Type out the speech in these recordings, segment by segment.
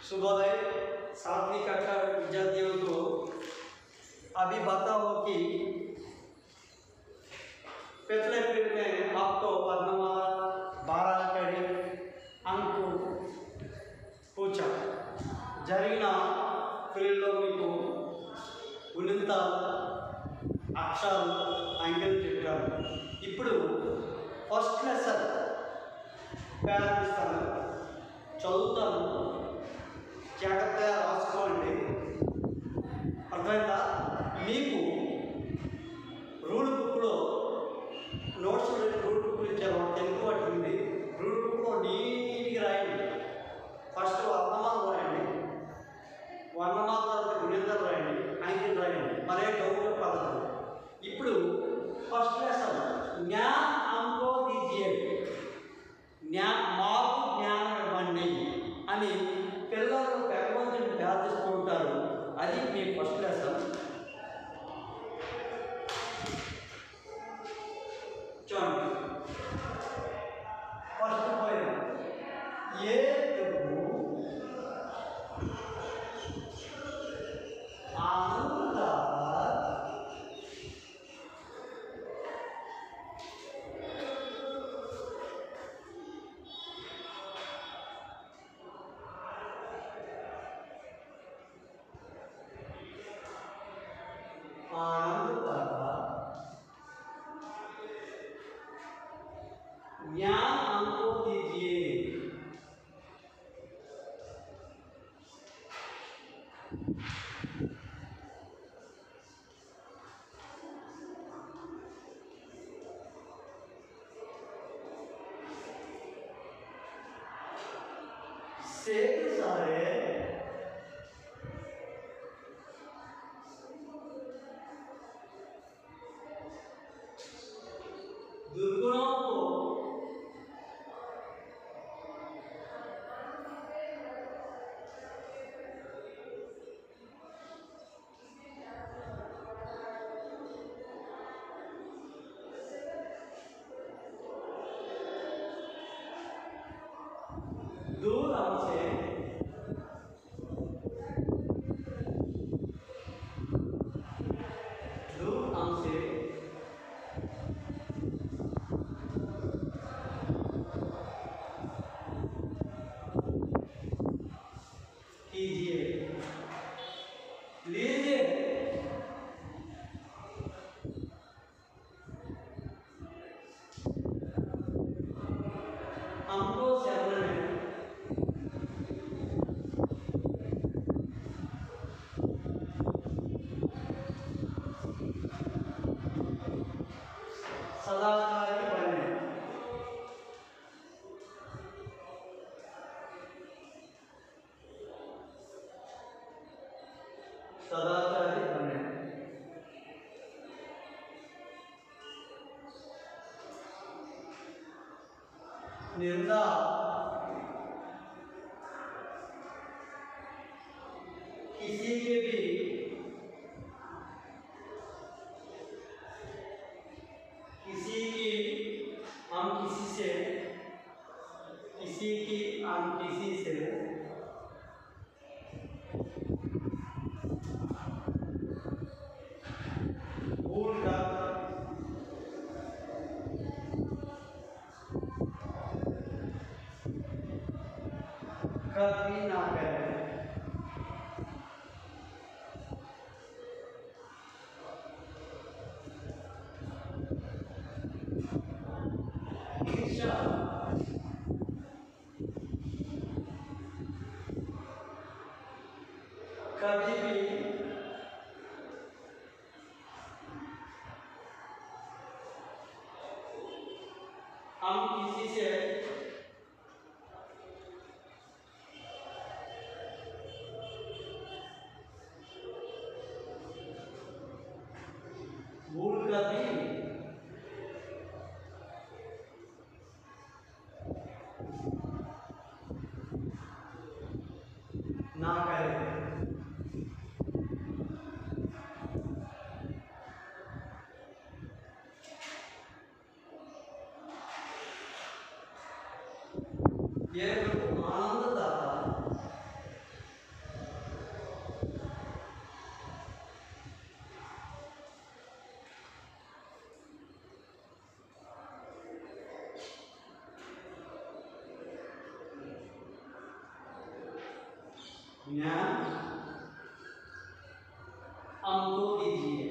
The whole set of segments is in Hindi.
शुभोदय। सातवीं कक्षा विद्यार्थियों को अभी बताओ कि पिछले पीरियड में आपको वर्णमाला 12 क्रेडिट अंक पूछा जरिना पीरियड में ఉన్నత అక్షరాలు అంకెలు చెప్పారు। ఇప్పుడు ఫస్ట్ లెసన్ ప్రారంభిస్తాను, చదువుతాను, జాగ్రత్తగా రాసుకోండి। అర్థమైందా? మీకు రూల్ బుక్లో నోట్స్ రూల్ బుక్ ఇచ్చారు, తెలుగు వాటి ఉంది। రూల్ బుక్లో నీట్గా రాయండి। ఫస్ట్ వర్ణమాల రాయండి, వర్ణమాల తర్వాత గుణింతలు రాయండి, అంకెలు రాయండి, మరే డౌట్ పడదు। ఇప్పుడు ఫస్ట్ లెసన్ జ్ఞాన్ అంకో దీజియే, మాకు జ్ఞానం ఇవ్వండి అని పిల్లలు భగవంతుని ప్రార్థిస్తూ ఉంటారు। అది మీ ఫస్ట్ లెసన్। చూడండి, ఫస్ట్ పోయిన ఏ ज्ञान हमको दीजिए। शेख सारे दुर्गुणों को दूर हमसे कीजिए, लीजिए। हमको शरण है, सदाचारी बने, सदाचारी बने। निंदा किसी के भी हम किसी से भूल कर कभी ना करें। ईर्ष्या कभी भी हम किसी से भूल कर भी ना करें। ये आनंददाता ज्ञान हमको दीजिए।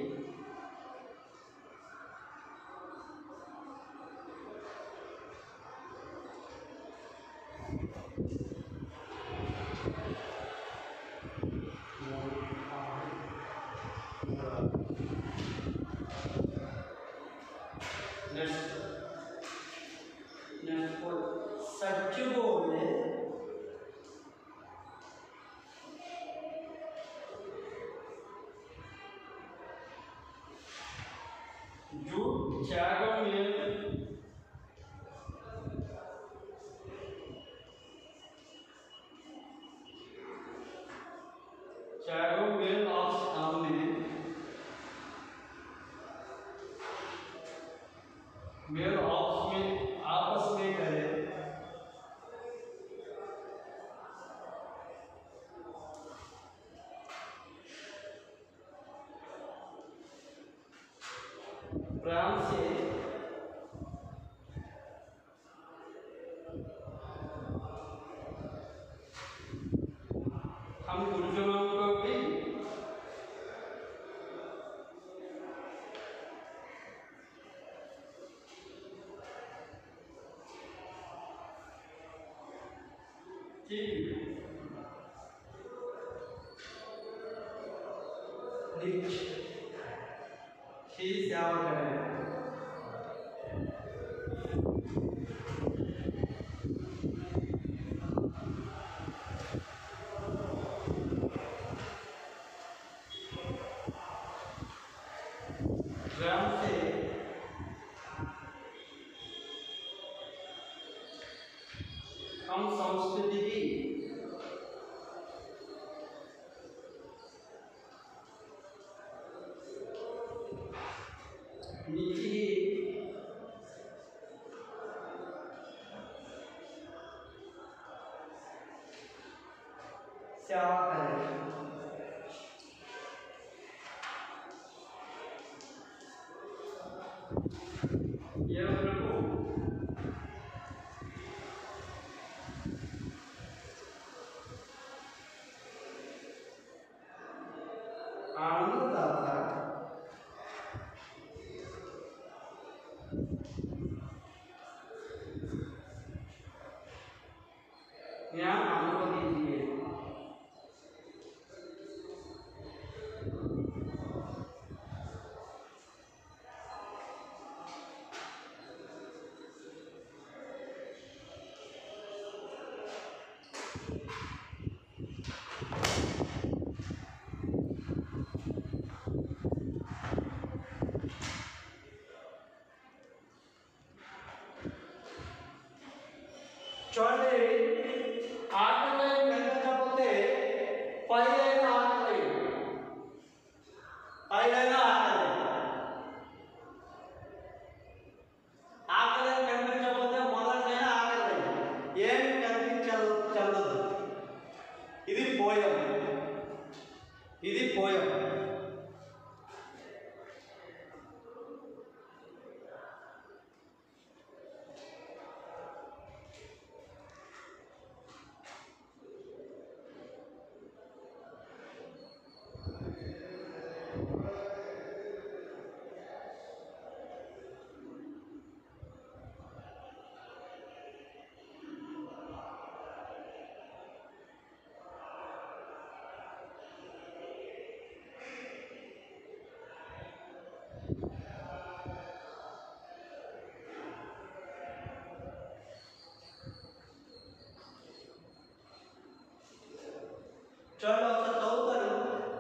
सच बोले, झूठ त्यागों में आपस में करे, प्रेम से हम गुरुजनों को भी ही सेवा करें। प्रेम से हम संस्कृति की नीति सेवा करें। ये प्रभु आनंददाता ज्ञान हमको दीजिए। चले आकले मेंगకపోతే పైలైన ఆకలి ఆకలి మెంగకపోతే మొదలైన ఆకలి ఏమి కనిపించదు। ఇది పోయం। चलो सतोतर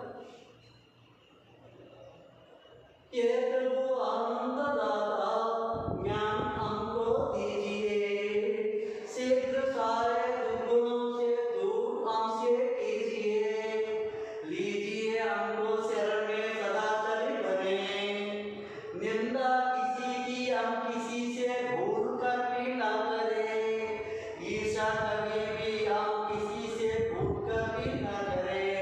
ये प्रभु आनंददाता ज्ञान हमको दीजिए। शीघ्र सारे दुर्गुणों से दूर हमसे कीजिए। लीजिए हमको शरण में सदा चले बने। निंदा किसी की हम किसी से भूल कर भी ना करें। ईर्ष्या कभी भी हम किसी से भूल कर भी ना करें।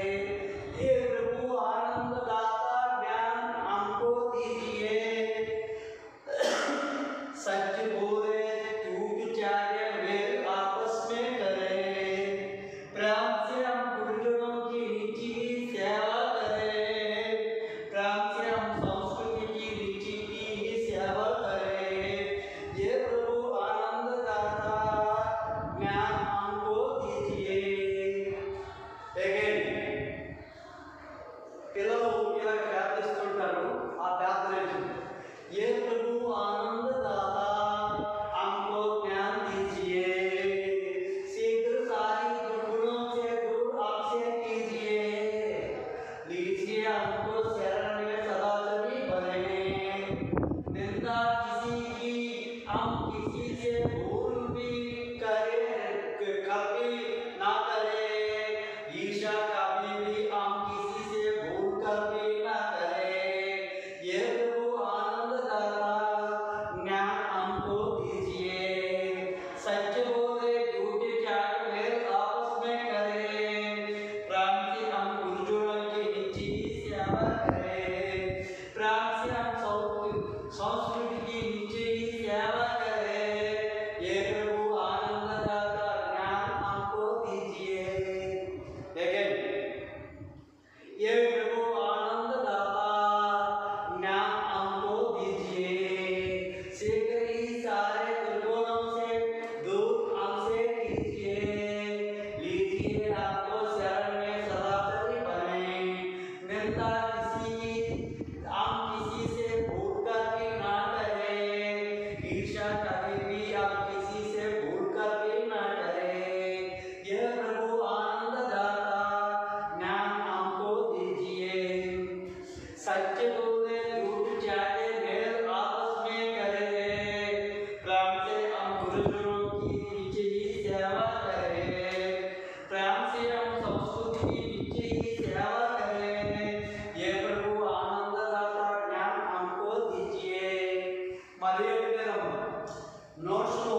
कभी ना करे, ईर्ष्या कभी भी हम किसी से भूल कर भी ना करे। ये प्रभु आनंद दाता ज्ञान हमको दीजिए, सच बोले झूठ चाट मेल आपस में करे, प्रेम से हम गुरुजनों की निजी सेवा करें, प्रेम से हम संस्कृति की निजी सेवा करें। ये प्रभु आनंद दाता ज्ञान हमको दीजिए। Again, ये प्रभु आनंद दाता ज्ञान हमको दीजिए, शीघ्र ही सारे दुर्गुणों से दूर हमसे कीजिए, लीजिए आपको शरण में सदा सही बने, निंदा हम किसी से भूल कर भी ना करें, ईर्ष्या कभी भी हम किसी से भूल कर भी ना करें। यह प्रभु आनंद दाता ज्ञान हमको दीजिए, सच बोले झूठ चाहे मेल आपस में करे, प्रेम से हम गुरुजनों की निजी सेवा करें, प्रेम से हम संस्कृति की निजी सेवा करें। ये प्रभु आनंद दाता ज्ञान हमको दीजिए। మరియు నోట్స్ లో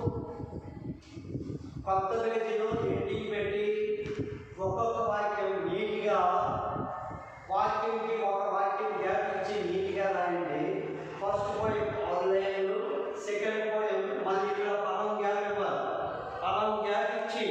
కొత్త పేజీలో ఎండింగ్ పెట్టి ఒక్కొక్క వాక్యం నీట్గా వాక్యంకి ఒక వాక్యం గ్యాప్ ఇచ్చి నీట్గా రాయండి. ఫస్ట్ పాయింట్ 6 లైన్లు, సెకండ్ పాయింట్ మళ్ళీ ఇక్కడ పదం గ్యాప్ ఇవ్వాలి. పదం గ్యాప్ ఇచ్చి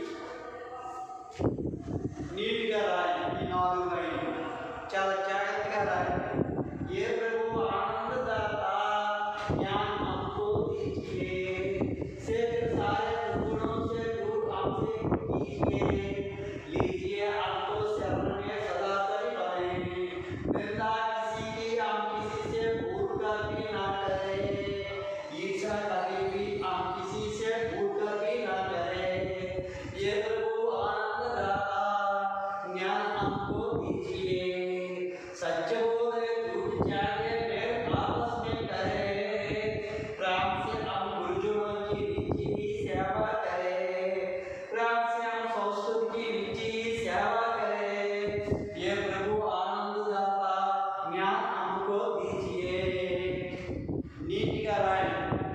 నీట్గా రాయండి. ఈ 4 లైన్లు చాలా జాగ్రత్తగా రాయండి. ये प्रभु आनंद दाता ज्ञान हमको दीजिए, शीघ्र सारे दुर्गुणों से दूर हमसे कीजिए, लीजिए आपको शरण में सदा सही बने, निंदा किसी की हम किसी से भूल कर भी ना करें, ईर्ष्या कभी भी हम किसी से भूल कर भी ना करें। ये प्रभु आनंद दाता ज्ञान हमको दीजिए, सच बोले झूठ चाहे मेल आपस में करे, प्रेम से हम गुरुजनों की निजी सेवा करें, प्रेम से हम संस्कृति की निजी सेवा करें। ये प्रभु आनंद दाता ज्ञान हमको दीजिए। नीति का राय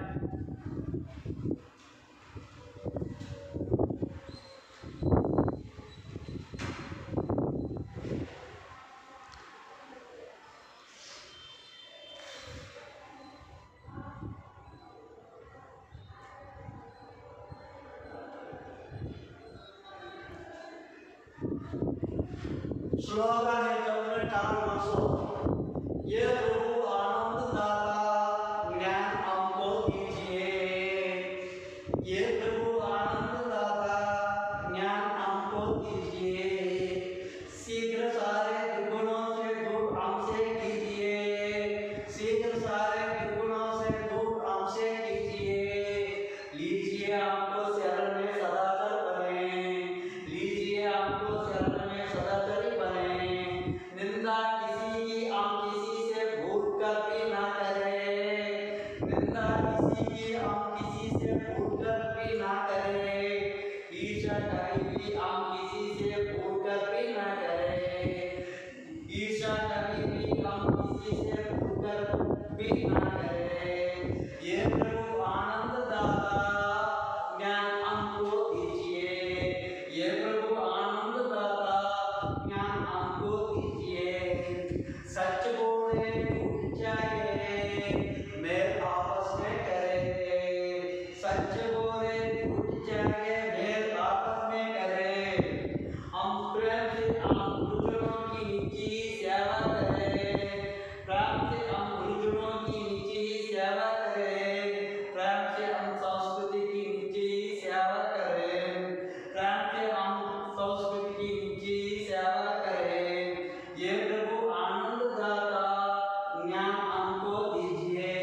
स्लोगन है जब टाल मसो, ये प्रभु आनंद दाता ज्ञान हमको दीजिए, ये प्रभु आनंद दाता ज्ञान हमको दीजिए, शीघ्र सारे दुर्गुणों से दूर हमसे कीजिए, शीघ्र सारे दुर्गुणों से दूर हमसे कीजिए, लीजिए हमको शरण में सदा कर बने, लीजिए हमको शरण में सदा कर बने, निंदा किसी की हम किसी से भूल कर भी ना करें, निंदा किसी की हम किसी से भूल कर भी ना करें, ईर्ष्या कभी भी हम किसी से भूल कर भी ना करें, ईर्ष्या कभी भी हम किसी से भूल कर भी ना करें। ये प्रभु आनंद दाता ज्ञान हमको दीजिए, ये प्रभु आनंद दाता ज्ञान हमको दीजिए, सच बोले झूठ चाहे मेल आपस में करे, सच बोले झूठ चाहे मेल आपस में करे, हम प्रेम से हम गुरुजनों की निजी सेवा करें, प्रेम से हम गुरुजनों की निजी सेवा करें, प्रेम से हम संस्कृति की निजी सेवा करें, प्रेम से हम संस्कृति की निजी सेवा करें। ये प्रभु आनंद दाता ज्ञान हमको दीजिए।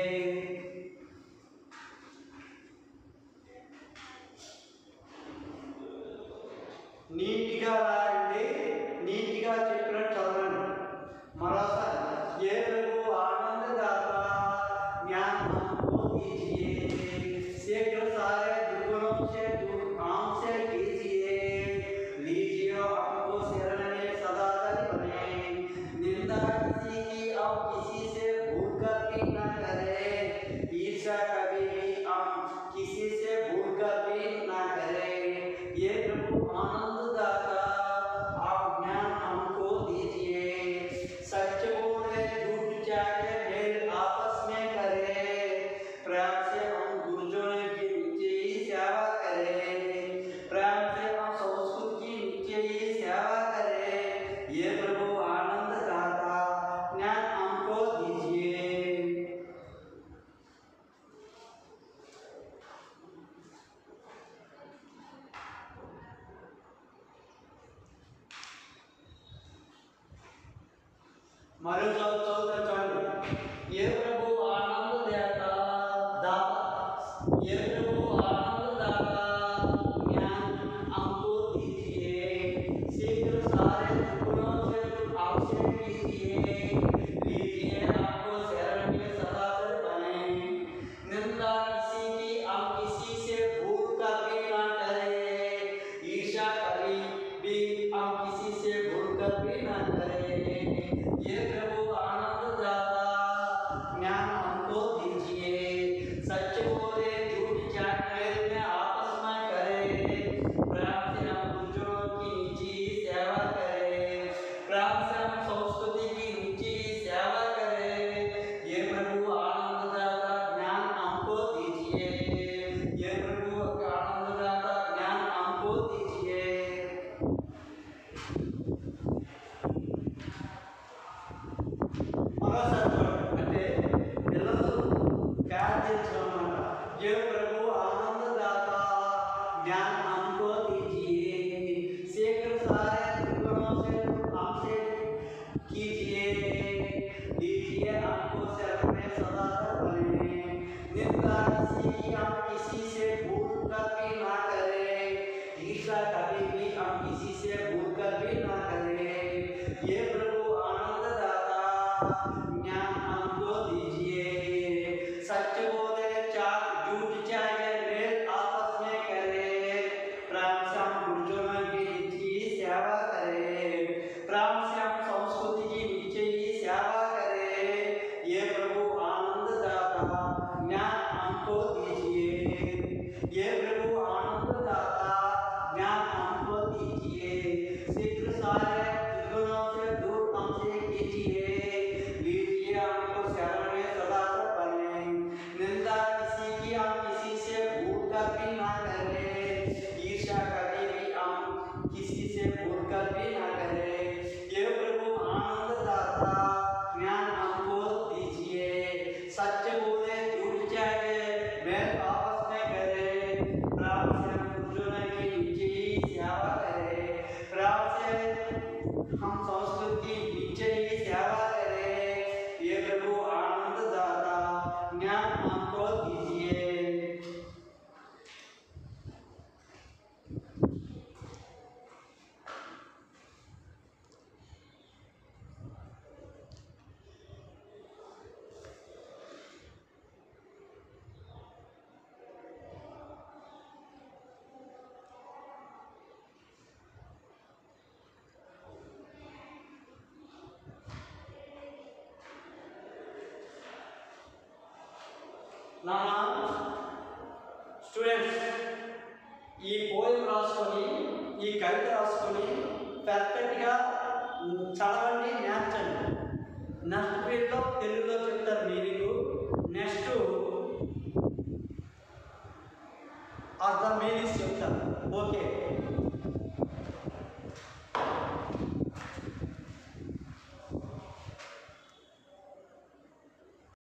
నీట్గా రాయండి, నీట్గా చెప్పినట్టు చదవండి. మరోసారి ये प्रभु आनंद दाता ज्ञान हमको दीजिए, शीघ्र सारे दुर्गुणों से दूर हमसे మరో చదువుతాం చూడండి. ఏ ప్రభు ఆనంద దాత दाता, ये प्रभु आनंद दाता ज्ञान हमको दीजिए, शीघ्र सारे दुखों से आपसे कीजिए, लीजिए आपको शरण में सदा कर बने, निंदा किसी की हम किसी से भूल कर भी ना करें, ईर्ष्या कभी भी हम किसी से भूल कर भी ना करें, ये प्रभु आनंद दाता ज्ञान हमको दीजिए, सच बोले झूठ चाहे में आपस में करे, प्रेम से हम दूसरों की निजी सेवा करें, प्रेम से हम संस्कृति की निजी सेवा करें, ये प्रभु आनंद दाता ज्ञान हमको दीजिए, ये प्रभु आनंद दाता ज्ञान हमको दीजिए। అంటే పిల్లలు ప్రార్థించడం ये प्रभु आनंद दाता ज्ञान हमको दीजिए, शीघ्र सारे दुखों से हमसे कीजिए, लीजिए हमको शरण में सदा बने, निंदा किसी की हम किसी से भूल कर भी ना करें, ईर्ष्या कभी भी हम किसी से भूल कर भी ना करें, ये प्रभु आनंद दाता ज्ञान हमको दीजिए, सच बोले झूठ चाहे मेल आपस में करे, प्रेम से हम गुरुजनों की निजी सेवा करें, प्रेम से हम संस्कृति की निजी सेवा करें, ये प्रभु आनंद दाता ज्ञान हमको दीजिए, ये प्रभु आनंद दाता ज्ञान हमको दीजिए, शीघ्र सारे दुर्गुणों से दूर हमसे कीजिए, लीजिए हमको शरण में सदा बने, निंदा किसी की हम किसी से भूल कर भी ना करें, ईर्ष्या कभी भी हम किसी से भूल कर भी ना करें, ये प्रभु आनंद दाता ज्ञान हमको दीजिए, सच बोले झूठ चाहे मेल आपस में करें, प्रेम से हम गुरुजनों की निजी सेवा करें, प्रेम से हम संस्कृति की निजी सेवा करें, ये प्रभु आनंद दाता ज्ञान हमको दीजिए। నా స్టూడెంట్స్ ఈ పోయం రాసుకొని ఈ కవిత రాసుకొని పర్ఫెక్ట్గా చదవండి, నేర్చండి. నెక్స్ట్ పీరియడ్లో తెలుగులో చెప్తారు మీనింగ్, నెక్స్ట్ అర్థం మీనింగ్స్ చెప్తారు. ఓకే.